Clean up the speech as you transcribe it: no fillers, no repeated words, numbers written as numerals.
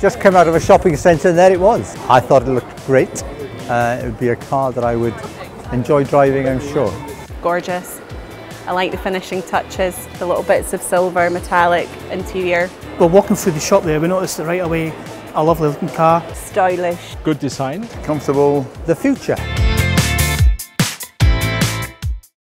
just came out of a shopping centre and there it was. I thought it looked great. It would be a car that I would enjoy driving, I'm sure. Gorgeous. I like the finishing touches, the little bits of silver, metallic interior. Well, walking through the shop there, we noticed it right away. A lovely looking car. Stylish. Good design. Comfortable. The future.